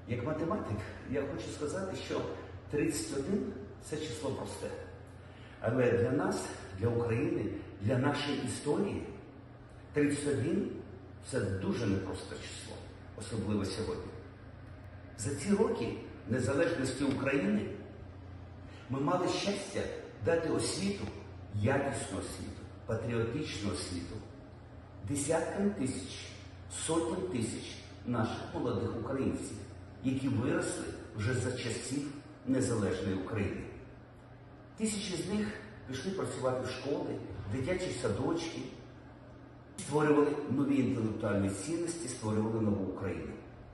Як математик, я хочу сказати, що 31 – це число просте. Але для нас, для України, для нашої історії 31 – це дуже непросте число, особливо сьогодні. За ці роки незалежності України ми мали щастя дати освіту, якісну освіту, патріотичну освіту десяткам тисяч, сотням тисяч наших молодих українців, які виросли вже за часів незалежної України. Тисячі з них пішли працювати в школи, дитячі садочки, створювали нові інтелектуальні цінності, створювали нову Україну.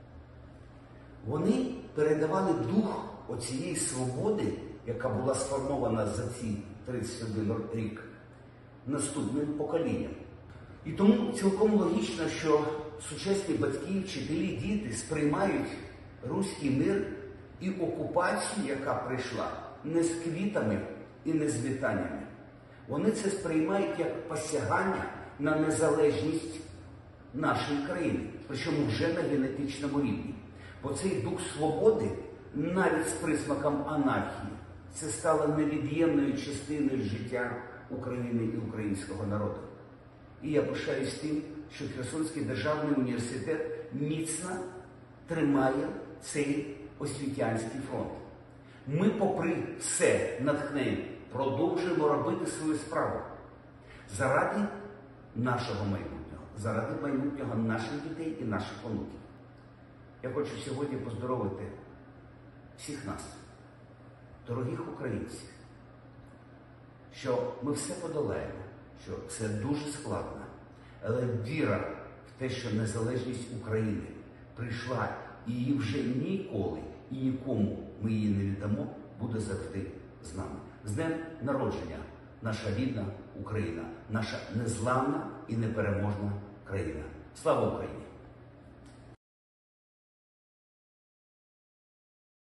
Вони передавали дух оцієї свободи, яка була сформована за ці 31 рік, наступним поколінням. І тому цілком логічно, що сучасні батьки, вчителі, діти сприймають руський мир і окупацію, яка прийшла, не з квітами і не з вітаннями. Вони це сприймають як посягання на незалежність нашої країни, причому вже на генетичному рівні. Бо цей дух свободи, навіть з присмаком анархії, це стало невід'ємною частиною життя України і українського народу. І я пишаюсь тим, що Херсонський державний університет міцно тримає цей освітянський фронт. Ми, попри все натхнення, продовжуємо робити свою справу заради нашого майбутнього, заради майбутнього наших дітей і наших онуків. Я хочу сьогодні поздоровити всіх нас, дорогих українців, що ми все подолаємо, що це дуже складно, але віра в те, що незалежність України прийшла і її вже ніколи і нікому ми її не віддамо, буде завжди з нами. З днем народження, наша рідна Україна, наша незламна і непереможна країна. Слава Україні!